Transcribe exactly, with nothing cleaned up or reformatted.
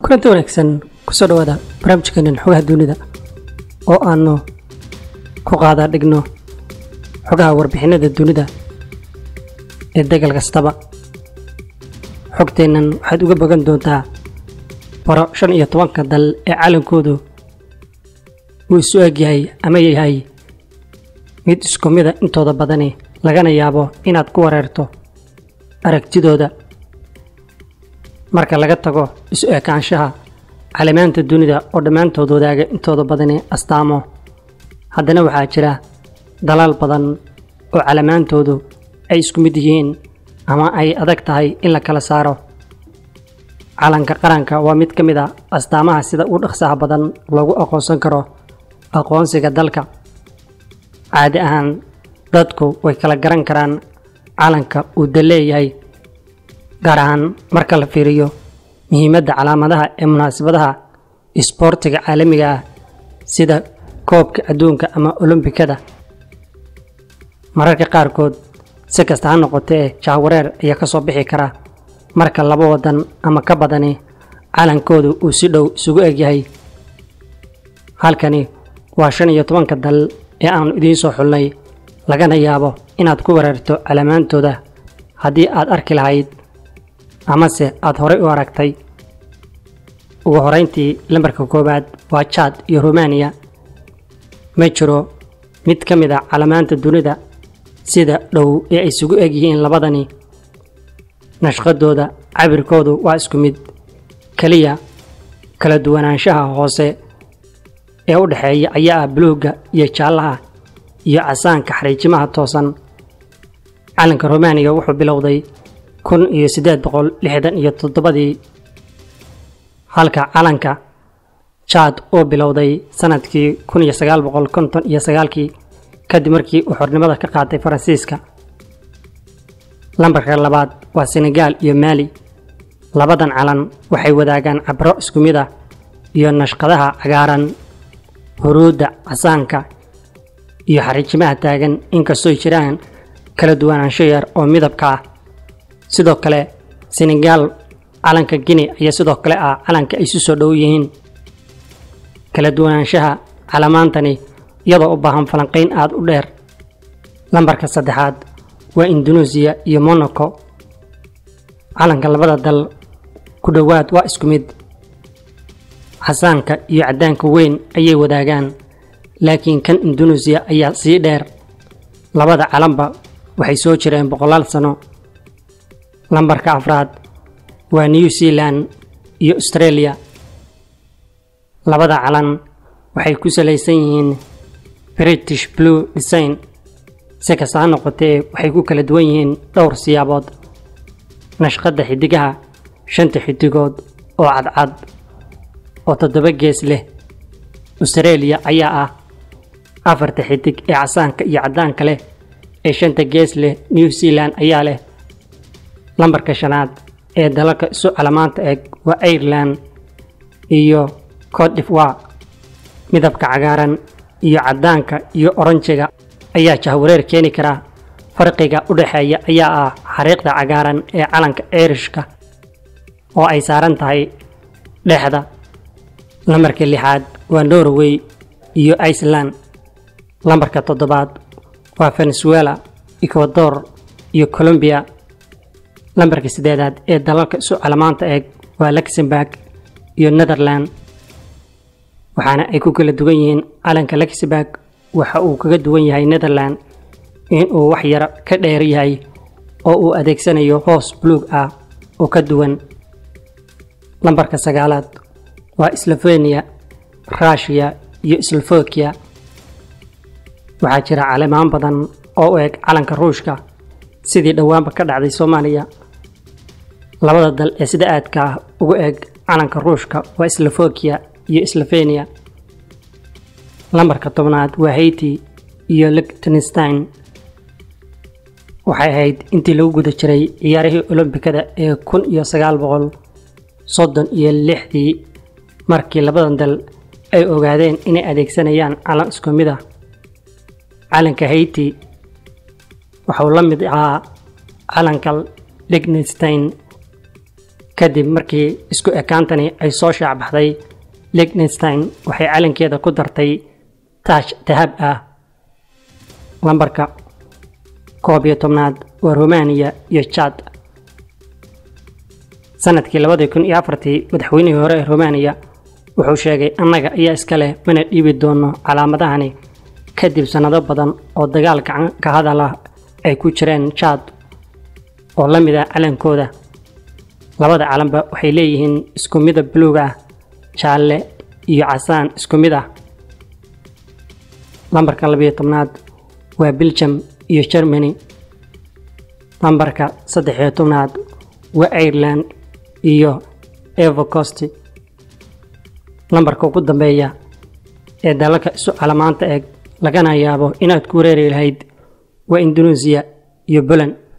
kulanti wanaagsan kusoo dhawaada barnaamijkeenan xogaha dunida oo aanu ku qaada dhigno xogaha warbixinada dunida ee degal kastaba. xogteennan waxaad uga bogan doontaa baro shan iyo tobanka dal ee caalamkoodu uu isu egyahay ama yahay mid isku mida intooda badani lagana yaabo inaad ku wareerto aragtidooda. marka laga tago isu ekaanshaha calaamaanta dunida oo dhammaantood wadaaga intooda badani astaamo, haddana waxaa jira dalaal badan oo calaamaantoodu ay isku mid yihiin ama ay adag tahay in la kala saaro. calanka qaranka waa mid ka mid ah astaamaha sida u dhaqsaha badan loogu aqoonsan karo aqoonsiga dalka. caadi ahaan dadku way kala garan karaan calanka uu dal leeyahay, gaar ahaan marka la fiiriyo muhiimadda calaamadaha ee munaasabadaha isboortiga caalamiga ah sida koobka adduunka ama olombikada. mararka qaarkood si kasta ha noqotee jahwareer ayaa ka soo bixi kara marka laba wadan ama ka badani calankoodu uu si dhow isugu egyahay. halkani waa shan iyo tobanka dal ee aanu idiin soo xulnay, lagana yaabo inaad ku wareerto calaamaantooda haddii aad arki lahayd amase aad horey u aragtay. ugu horeyntii lambarka koowaad waa Chad iyo Romania. ma jiro mid ka mid ah calaamaanta dunida sida dhow ee ay isugu egyihiin labadani. nashqadooda cabirkoodu waa isku mid, kaliya kala duwanaanshaha hoose ee u dhexeeya ayaa ah buluugga iyo jaallaha iyo casaanka xariijimaha toosan. calanka Romania wuxuu bilowday kun iyo siddeed boqol lixdan iyo toddobadii, halka calanka Chad uu bilowday sanadkii kun iyo sagaal boqol konton iyo sagaalkii kadib markii uu xornimada ka qaatay Faransiiska. lambarka labaad waa Senegal iyo Mali. labadan calan waxay wadaagaan cabro isku mid ah iyo nashqadaha cagaaran, huruudda casaanka iyo xariijimaha taagan, inkastoo jiraan kala duwanaansho yar oo midabka ah. sidoo kale Senegal calanka Guinea ayaa sidoo kale ah calanka ay isu soo dhow yihiin. kala duwanaanshaha calaamaantani iyadoo u baahan falanqayn aad u dheer. lambarka saddexaad waa Indonesia iyo Monaco. calanka labada dal ku dhowaad waa isku mid, casaanka iyo cadaanka weyn ayay wadaagaan, laakiin kan Indonesia ayaa sii dheer. labada calanba waxay soo jireen boqolaal sano. lambarka afraad waa New Zealand iyo Australia. labada calan waxay ku salaysan yihiin British Blue Design. si kasta ha noqotee waxay ku kala duwan yihiin dhowr siyaabood. nashqadda xidigaha shanta xidigood oo cadcad oo toddoba gees leh. Australia ayaa ah afarta xidig ee casaanka iyo cadaanka leh ee shanta gees leh. New Zealand ayaa leh. lambarka shanaad ee dalalka isu calaamaanta eg waa Ireland iyo Cote d'Ivoire. midabka cagaaran iyo cadaanka iyo oranjiga ayaa jahwareer keeni kara. farqiga u dhaxeeya ayaa ah xariiqda cagaaran ee calanka Irishka oo ay saaran tahay dhexda. lambarka lixaad waa Norway iyo Iceland. lambarka toddobaad waa Venezuela, Ecuador iyo Colombia. lambarka siddeedaad ee dalalka isu calaamaanta eg waa Luxembourg iyo Netherland. waxaana ay ku kala duwan yihiin. calanka Luxembourg waxa uu kaga duwan yahay Netherland in uu wax yar ka dheer yahay oo uu adeegsanayo hoos buluug ah oo ka duwan. lambarka sagaalaad waa Slovenia, Russia iyo Slovakia. waxaa jira calamaan badan oo u eg calanka Ruushka, sidii dhowaanba ka dhacday Soomaaliya. labada dal ee sida aadka ah ugu eg calanka Ruushka waa Slovakia iyo Slovenia. lambarka tobnaad waa Haiti iyo Liechtenstein. waxay ahayd intii lagu guda jiray ciyaarihii olombikada ee kun iyo sagaal boqol soddon iyo lixdii markii labadan dal ay ogaadeen inay adeegsanayaan calan isku mid ah. calanka Haiti wuxuu la mid ahaa calanka Liechtenstein kadib markii isku ekaantani ay soo shaac baxday, Liechtenstein waxay calankeeda ku dartay taash dahab ah. lambarka koob iyo tobnaad waa Romania iyo Chad. sanadkii labada kun iyo afartii madaxweynihii hore ee Romania wuxuu sheegay annaga ayaa iska leh mana dhiibi doono calaamadahani kadib sanado badan oo dagaal ka hadal ah ay ku jireen Chad oo la mid ah calankooda. labada calanba waxay leeyihiin isku midab buluug ah, jaalle iyo casaan isku mid ah. lambarka laba iyo tobnaad waa Belgium iyo Germany. lambarka saddex iyo tobnaad waa Ireland iyo Ivory Coast. lambarka ugu dambeeya ee dalalka isu calamaanta eeg lagana yaabo inaad ku wareeri lahayd waa Indonesia iyo Poland.